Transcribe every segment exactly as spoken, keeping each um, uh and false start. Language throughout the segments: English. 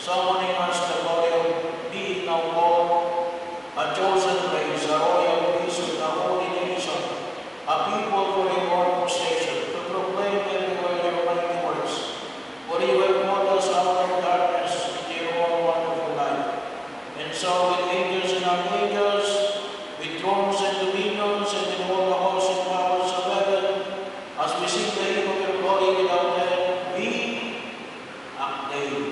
summoning us the glory of being our Lord, a chosen race, a royal priesthood, a holy nation, a people for your own possession, to proclaim everywhere your mighty works. For you have called us out of darkness into your own wonderful light. And so with angels and archangels, with thrones and dominions, and with all the hosts and powers of heaven, as we sing the hymn of your glory without end, we acclaim.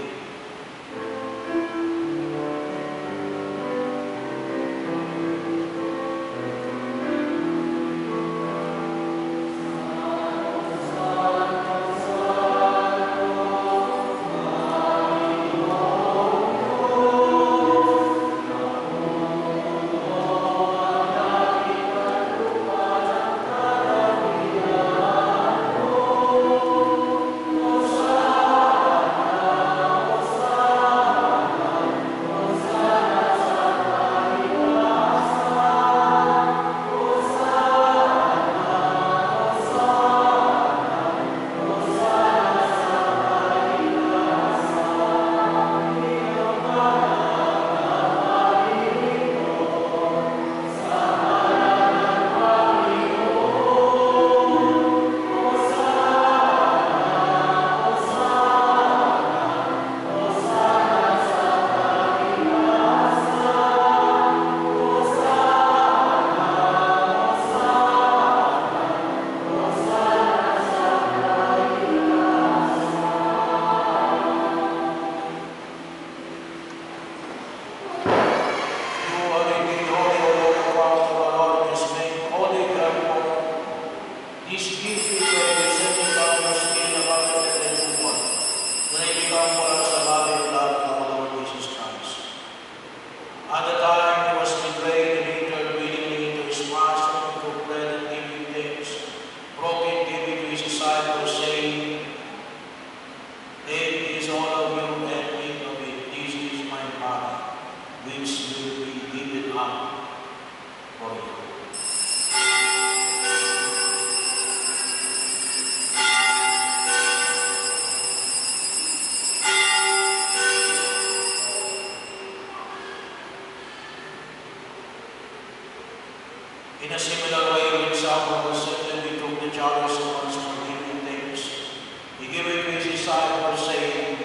In a similar way, when supper was settled, we took the chalice once for giving thanks. He gave it to his disciples, saying,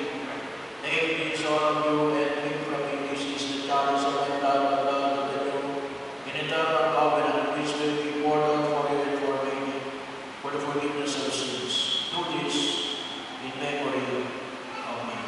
"Take this, all of you, and drink from it. This is the chalice of my blood, the blood of the new and eternal covenant, which will be poured out for you and for many, for the forgiveness of sins. Do this in memory of me."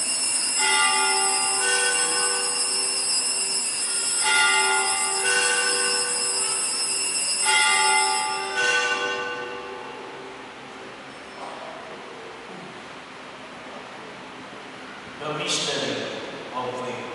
The mystery of faith.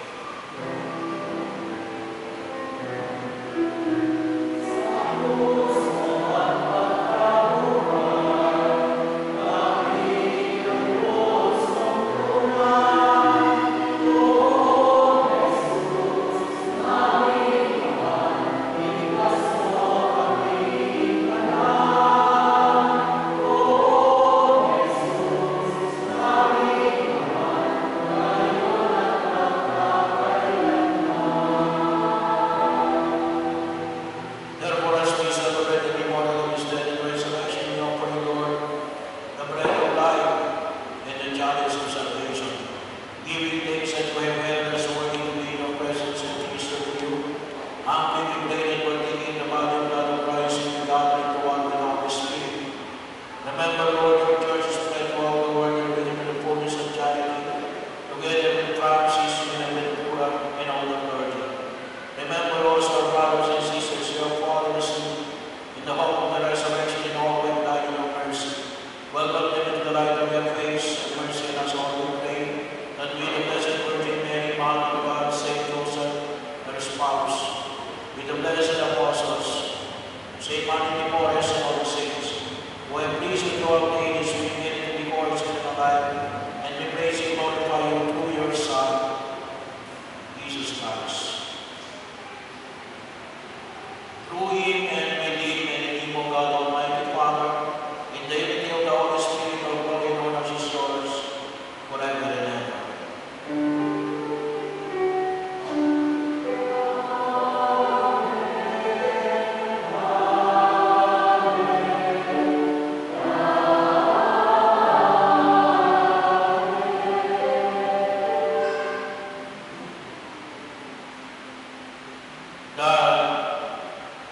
Welcome them into the light of your face, and mercy on us all, we pray, that we, the blessed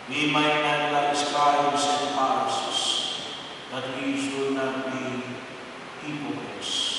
we might not like scribes and Pharisees, that we should not be hypocrites.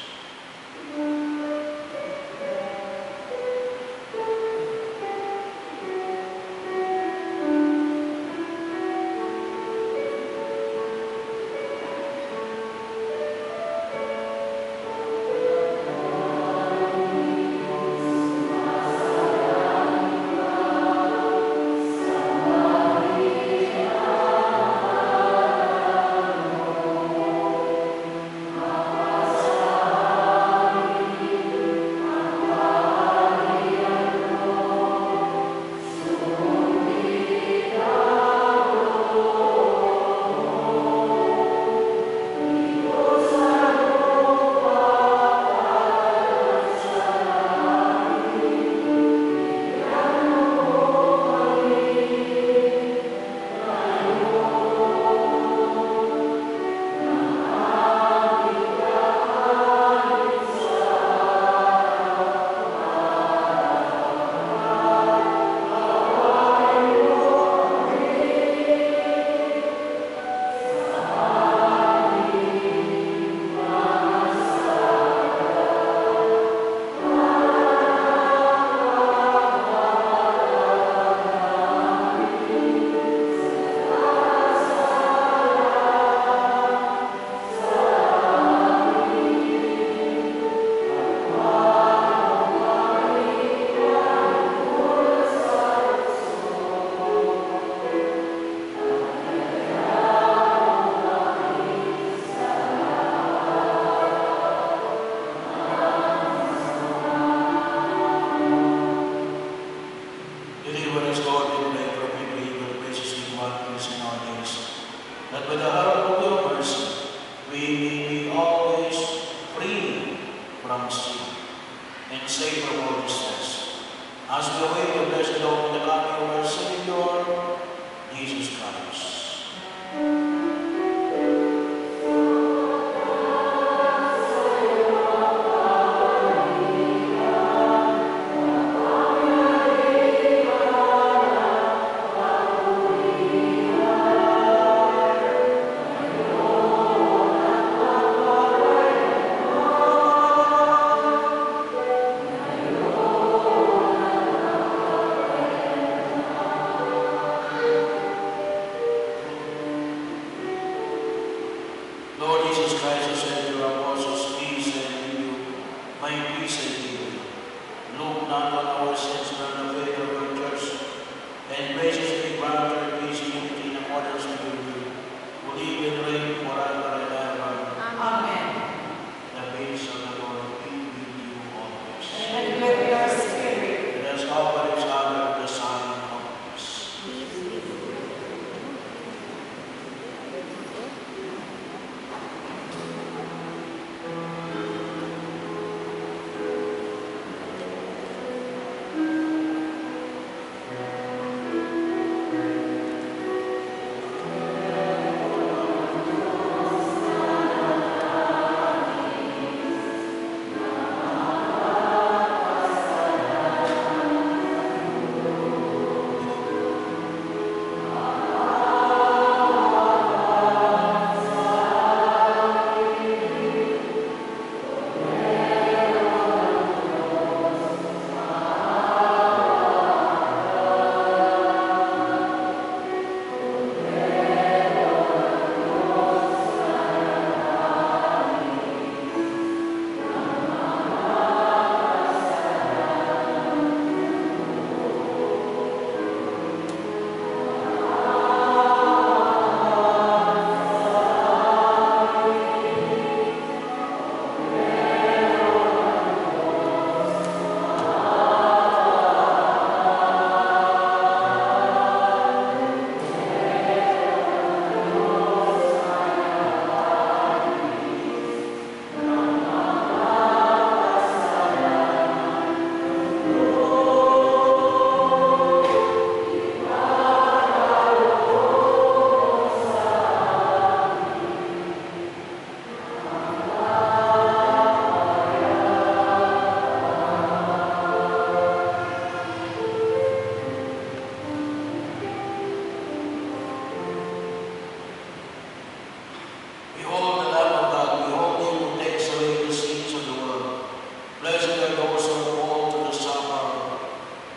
That with the help of your mercy, we may be always free from sin and safe from all distress, as we await the blessed hope and the coming of our Savior, Jesus Christ. Lord Jesus Christ, who said to your apostles, peace I leave you, my peace I give you. Look not on our sins, but on the faith of your church, and graciously grant her peace and unity in accordance with your will, who live and reign forever and ever. Amen. The peace of the Lord be with you always. And with your spirit. Let us offer each other the sign of peace.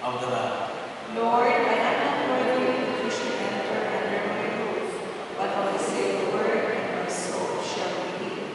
of the land. Lord, I am not worthy that you should enter under my roof, but only say the word, and my soul shall be healed.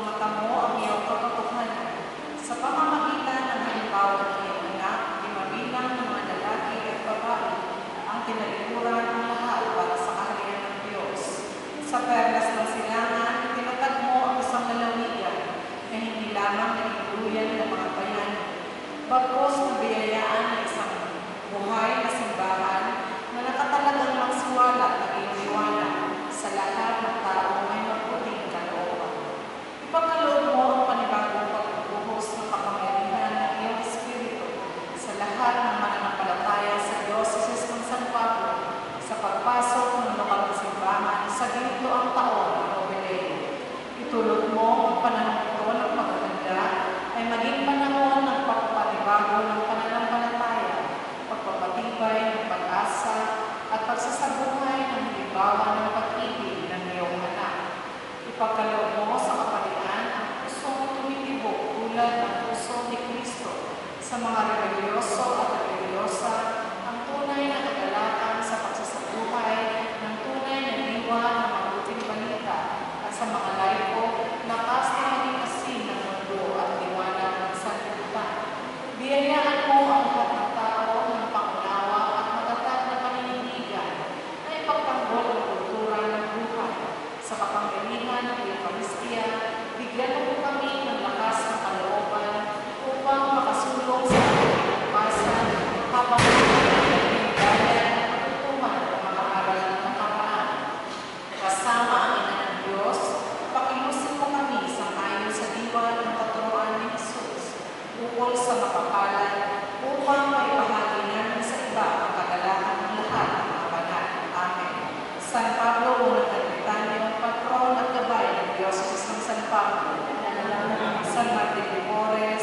mata mo ang iyong katotohanan. Sa pamamagitan ng halimbawa ng iyong anak, imabilang ng mga lalaki at babae, ang tinalikuran ng lahat para sa kaharian ng Diyos. Sa perlas ng silangan, tinatag mo ang isang lalawigan na hindi lamang nagiguluyan ng mga bayani, bagkos na biyayaan ng isang buhay na simbahan na nakatalagang magsiwalat ng iyong liwanag sa lahat ng tao may mabuting kalooban. Ipagkaloob mo ang panibagong pagbubuhos ng kapangyarihan ng iyong Espiritu sa lahat ng mananampalataya sa Diocese ng San Pablo sa pagpasok ng lokal na simbahan sa ginitoang taon ng Jubileo. Itulot mo ang panahon ito ng pagkaganda ay maging panahon ng pagpapanibago ng pananampalataya, pagpapatibay ng pag-asa at pagsasabuhay ng halimbawa ng pag-ibig ng iyong anak. Ipagkaloob mo sa kapalian ang pusong tumitibok tulad ng puso ni Kristo sa mga religyoso at religyosa, ang tunay na kagalakan sa pagsasabuhay ng tunay na diwa ng mabuting balita at sa mga laiko, lakas na maging asin ng mundo at liwanag ng sanlibutan. Biyayaan mo ang lahat ng tao ng pangunawa at matatag na paninindigan na ipagtanggol ang kultura ng buhay. Sa kapangyarihan ng Eucharistia, bigyan mo kami ng lakas ng kalooban upang makasulong sa pagkakapasan habang pinagbayan at pagtutuman ng mga aral ng nakaraan. Kasama ang Ina ng Diyos, pakilusin mo kami sa ayon sa diwa ng katuruan ni Jesus, ukol sa mapapalad, upang may bahagi namin sa iba ang kagalakan ng lahat ng mga banal. Amen. San Pablo, unang kapitanyo, patron at gabay ng Diocese ng San Pablo, San Martin de Porres,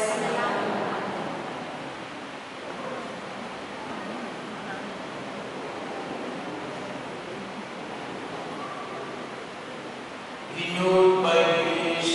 renewed by His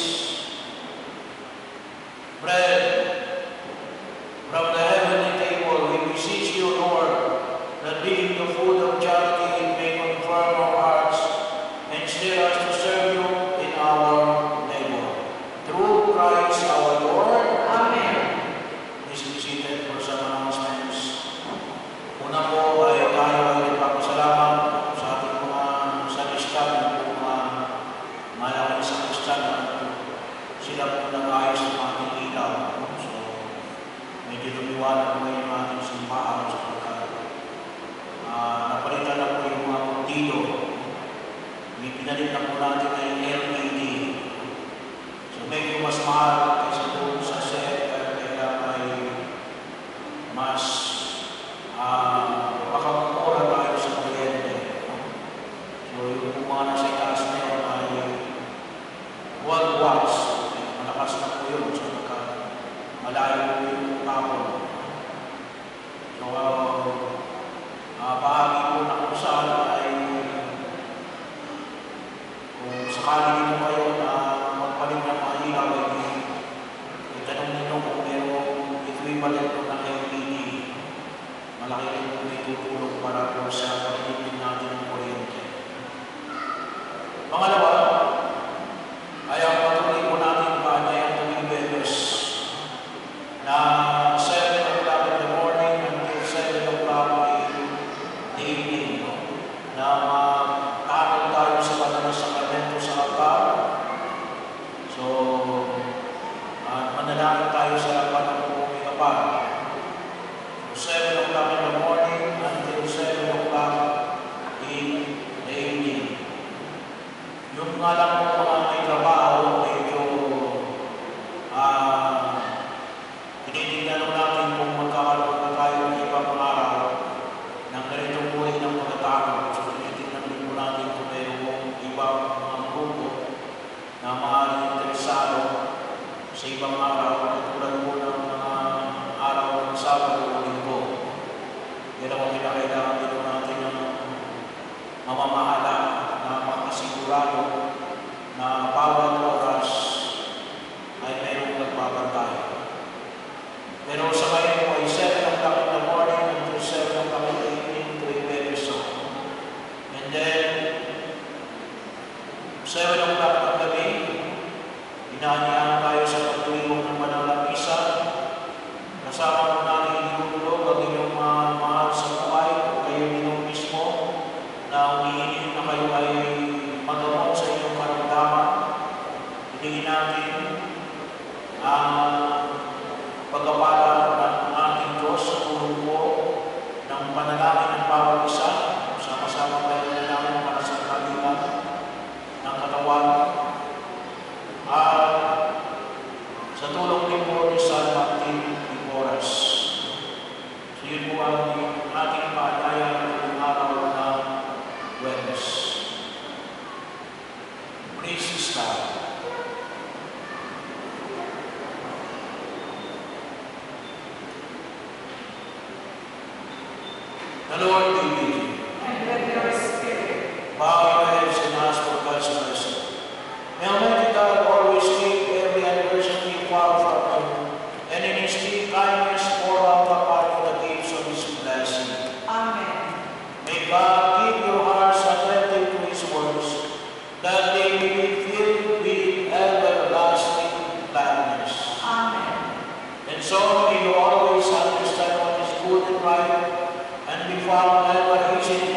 bread from the heavenly table, we beseech you, Lord, that being the food of charity, it may confirm our hearts and stir us to serve you in our labor. Through Christ our Lord. Amen. Please be seated for some announcements. Una po ay tayo ay nagpapasalamat sa ating mga sakristan, mga malaking sakristan na sila po nag-ayos ng ating ilaw. So, medyo lumiwanag po yung ating simbahan sa pagkat. Uh, napalitan na po yung mga puntido. May pinalit na po natin na yung L E D. So, medyo mas mahal kaysa po sa set at kaya ay mas uh, makamura tayo sa kuryente. So, yung mga nasa itaas na yun ay one watts. Malakas na po yun sa pagka malayo po yung tapon. So, uh, uh, bahagi po na kung saan ay kung sakali nyo kayo na magpalit ng mga ilaw ay itanong ninyo kung merong equivalent po ng L E D. Malaki rin po may tutulong para po sa pagiging natin ng kuryente. Pangalawa, ay ang patuloy po natin paanyayang tuwing Biyernes na seven o'clock in the morning until seven o'clock in the evening, no? Na makakakal tayo sa banal na sakramento sa altar. So, at manalangin tayo sa laban ng buong kapal. So, seven o'clock in the morning until seven o'clock in the evening. Yung nga lang po mga may trabaho, medyo uh, tinitingnan natin kung magkakaroon na tayo ng ibang araw ng ganitong buhay ng pagkatapos. So, tinitingnan din po natin kung mayroong ibang mga grupo na maaaring interesado sa ibang araw, katulad po ng mga araw ng Sabado o Linggo. Yan ang kinakailangan din natin ng mamamahala na makasigurado na bawat oras ay mayroong nagbabantay. Pero sa ngayon po ay seven o'clock in the morning until seven o'clock in the evening tuwing Biyernes. And then, seven o'clock ng gabi, inaanyo Inaanyayahan tayo sa pagtuwing ng banal na misa. Kasama mo natin iulog ang inyong mga mahal sa buhay o kayo ninyong mismo na umiinig na kayo ay magamot sa inyong karamdaman. Hilingin natin ang pagkapala ng ating Diyos sa tulong po ng panalangin ng bawat isa. Sama-sama tayo na namin para sa kalilan ng katawan. At sa tulong din po ni San Martin de Porres. So yun po ang ating paanyaya ng araw ng Huwebes. Praise God. The Lord be with you. And with your spirit. Bow your heads and ask for God's mercy. May Almighty God always keep every adversity far from you, and in His deep kindness pour out upon you the gifts of His blessing. Amen. May God keep your hearts attentive to His words, that they may be filled with everlasting gladness. Amen. And so may you always understand what is good and right, and be found never hesitant